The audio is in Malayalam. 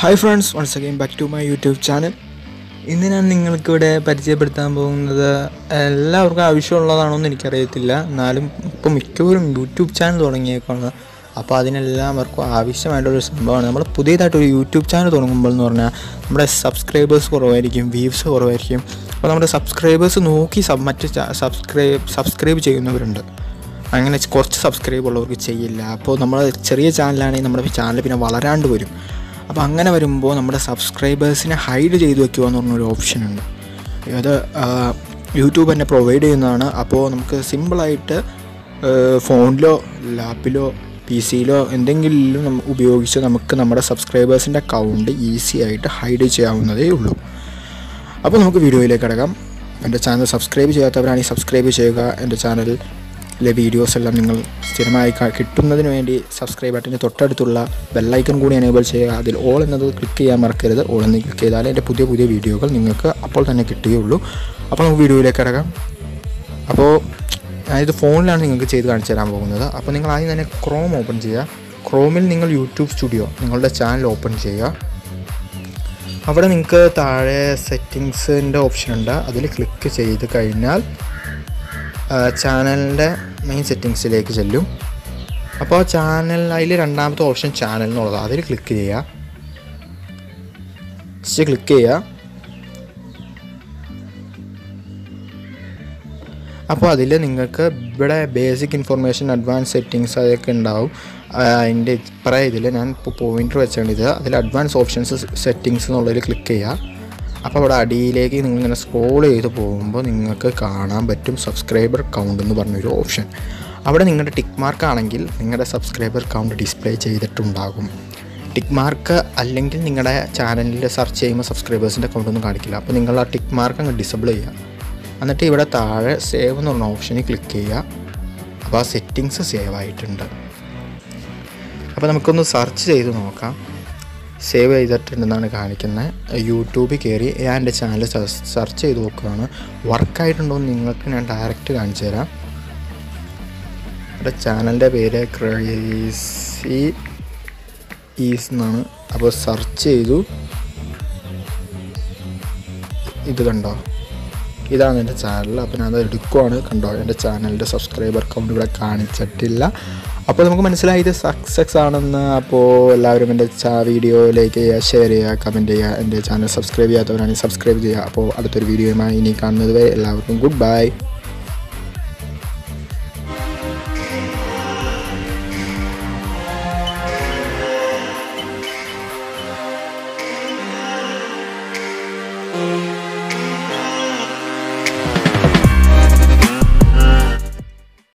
Hi friends, once again back to my YouTube channel. ഇന്ന് ഞാൻ നിങ്ങൾക്കിവിടെ പരിചയപ്പെടുത്താൻ പോകുന്നത് എല്ലാവർക്കും ആവശ്യമുള്ളതാണോന്ന് എനിക്കറിയത്തില്ല. എന്നാലും ഇപ്പോൾ മിക്കവരും യൂട്യൂബ് ചാനൽ തുടങ്ങിയേക്കാണ്. അപ്പോൾ അതിനെല്ലാവർക്കും ആവശ്യമായിട്ടൊരു സംഭവമാണ്. നമ്മൾ പുതിയതായിട്ടൊരു യൂട്യൂബ് ചാനൽ തുടങ്ങുമ്പോൾ എന്ന് പറഞ്ഞാൽ നമ്മുടെ സബ്സ്ക്രൈബേഴ്സ് കുറവായിരിക്കും, വ്യൂസ് കുറവായിരിക്കും. അപ്പോൾ നമ്മുടെ സബ്സ്ക്രൈബേഴ്സ് നോക്കി സബ്സ്ക്രൈബ് ചെയ്യുന്നവരുണ്ട്. അങ്ങനെ കുറച്ച് സബ്സ്ക്രൈബ് ഉള്ളവർക്ക് ചെയ്യില്ല. അപ്പോൾ നമ്മൾ ചെറിയ ചാനലാണെങ്കിൽ നമ്മുടെ ചാനൽ പിന്നെ വളരാണ്ട് വരും. അപ്പോൾ അങ്ങനെ വരുമ്പോൾ നമ്മുടെ സബ്സ്ക്രൈബേഴ്സിനെ ഹൈഡ് ചെയ്ത് വെക്കുക എന്ന് പറഞ്ഞൊരു ഓപ്ഷനുണ്ട്. അത് യൂട്യൂബ് തന്നെ പ്രൊവൈഡ് ചെയ്യുന്നതാണ്. അപ്പോൾ നമുക്ക് സിമ്പിളായിട്ട് ഫോണിലോ ലാപ്പിലോ പി സിയിലോ എന്തെങ്കിലും ഉപയോഗിച്ച് നമുക്ക് നമ്മുടെ സബ്സ്ക്രൈബേഴ്സിൻ്റെ അക്കൗണ്ട് ഈസി ആയിട്ട് ഹൈഡ് ചെയ്യാവുന്നതേ ഉള്ളൂ. അപ്പോൾ നമുക്ക് വീഡിയോയിലേക്ക് കിടക്കാം. എൻ്റെ ചാനൽ സബ്സ്ക്രൈബ് ചെയ്യാത്തവരാണെങ്കിൽ സബ്സ്ക്രൈബ് ചെയ്യുക. എൻ്റെ ചാനലിലെ വീഡിയോസ് എല്ലാം നിങ്ങൾ സ്ഥിരമായി കിട്ടുന്നതിന് വേണ്ടി സബ്സ്ക്രൈബ് ബട്ടൻ്റെ തൊട്ടടുത്തുള്ള ബെല്ലൈക്കൺ കൂടി എനേബിൾ ചെയ്യുക. അതിൽ ഓൾ എന്നത് ക്ലിക്ക് ചെയ്യാൻ മറക്കരുത്. ഓൾ എന്ന് ക്ലിക്ക് ചെയ്താൽ എൻ്റെ പുതിയ വീഡിയോകൾ നിങ്ങൾക്ക് അപ്പോൾ തന്നെ കിട്ടുകയുള്ളൂ. അപ്പോൾ നമുക്ക് വീഡിയോയിലേക്ക് കിടക്കാം. അപ്പോൾ ഞാനിത് ഫോണിലാണ് നിങ്ങൾക്ക് ചെയ്ത് കാണിച്ചു തരാൻ പോകുന്നത്. അപ്പോൾ നിങ്ങൾ ആദ്യം തന്നെ ക്രോം ഓപ്പൺ ചെയ്യുക. ക്രോമിൽ നിങ്ങൾ യൂട്യൂബ് സ്റ്റുഡിയോ നിങ്ങളുടെ ചാനൽ ഓപ്പൺ ചെയ്യുക. അവിടെ നിങ്ങൾക്ക് താഴെ സെറ്റിങ്സിൻ്റെ ഓപ്ഷൻ ഉണ്ട്. അതിൽ ക്ലിക്ക് ചെയ്ത് കഴിഞ്ഞാൽ ചാനലിൻ്റെ മെയിൻ സെറ്റിങ്സിലേക്ക് ചെല്ലും. അപ്പോൾ അതിൽ രണ്ടാമത്തെ ഓപ്ഷൻ ചാനൽ എന്നുള്ളത്, അതിൽ ക്ലിക്ക് ചെയ്യുക. അപ്പോൾ അതിൽ നിങ്ങൾക്ക് ഇവിടെ ബേസിക് ഇൻഫർമേഷൻ, അഡ്വാൻസ് സെറ്റിങ്സ് അതൊക്കെ ഉണ്ടാവും. അതിൻ്റെ ഇതിൽ ഞാൻ ഇപ്പോൾ പോയിൻ്റർ വെച്ചാണിത്. അതിൽ അഡ്വാൻസ് ഓപ്ഷൻസ് സെറ്റിങ്സ് എന്നുള്ളതിൽ ക്ലിക്ക് ചെയ്യുക. അപ്പോൾ അവിടെ അടിയിലേക്ക് നിങ്ങളിങ്ങനെ സ്ക്രോൾ ചെയ്ത് പോകുമ്പോൾ നിങ്ങൾക്ക് കാണാൻ പറ്റും സബ്സ്ക്രൈബർ കൗണ്ട് എന്ന് പറഞ്ഞൊരു ഓപ്ഷൻ. അവിടെ നിങ്ങളുടെ ടിക്ക് മാർക്ക് ആണെങ്കിൽ നിങ്ങളുടെ സബ്സ്ക്രൈബർ കൗണ്ട് ഡിസ്പ്ലേ ചെയ്തിട്ടുണ്ടാകും. ടിക്ക് മാർക്ക് അല്ലെങ്കിൽ നിങ്ങളുടെ ചാനലിൽ സെർച്ച് ചെയ്യുമ്പോൾ സബ്സ്ക്രൈബേഴ്സിൻ്റെ കൗണ്ടൊന്നും കാണിക്കില്ല. അപ്പോൾ നിങ്ങൾ ആ ടിക്ക് മാർക്ക് അങ്ങ് ഡിസബിൾ ചെയ്യുക. എന്നിട്ട് ഇവിടെ താഴെ സേവ് എന്ന് പറഞ്ഞ ഓപ്ഷനിൽ ക്ലിക്ക് ചെയ്യുക. അപ്പോൾ ആ സെറ്റിങ്സ് സേവ് ആയിട്ടുണ്ട്. അപ്പോൾ നമുക്കൊന്ന് സെർച്ച് ചെയ്ത് നോക്കാം. സേവ് ചെയ്തിട്ടുണ്ടെന്നാണ് കാണിക്കുന്നത്. യൂട്യൂബിൽ കയറി ഞാൻ എൻ്റെ ചാനൽ സെർച്ച് ചെയ്ത് നോക്കുകയാണ്. വർക്കായിട്ടുണ്ടോ എന്ന് നിങ്ങൾക്ക് ഞാൻ ഡയറക്റ്റ് കാണിച്ചു തരാം. എൻ്റെ ചാനലിൻ്റെ പേര് ക്രേസി ഈസ് എന്നാണ്. അപ്പോൾ സെർച്ച് ചെയ്തു. ഇത് കണ്ടോ, ഇതാണ് എൻ്റെ ചാനൽ. അപ്പോൾ ഞാനത് എടുക്കുവാണ്. കണ്ടോ, എൻ്റെ ചാനലിൻ്റെ സബ്സ്ക്രൈബർ കൗണ്ട് ഇവിടെ കാണിച്ചിട്ടില്ല. അപ്പോൾ നമുക്ക് മനസ്സിലായി ഇത് സക്സസ് ആണെന്ന്. അപ്പോൾ എല്ലാവരും എൻ്റെ വീഡിയോയിലേക്ക് ഷെയർ ചെയ്യുക, കമൻറ്റ് ചെയ്യുക. എൻ്റെ ചാനൽ സബ്സ്ക്രൈബ് ചെയ്യാത്തവരാണെങ്കിൽ സബ്സ്ക്രൈബ് ചെയ്യുക. അപ്പോൾ അടുത്തൊരു വീഡിയോയുമായി ഇനി കാണുന്നത് വരെ എല്ലാവർക്കും ഗുഡ് ബൈ.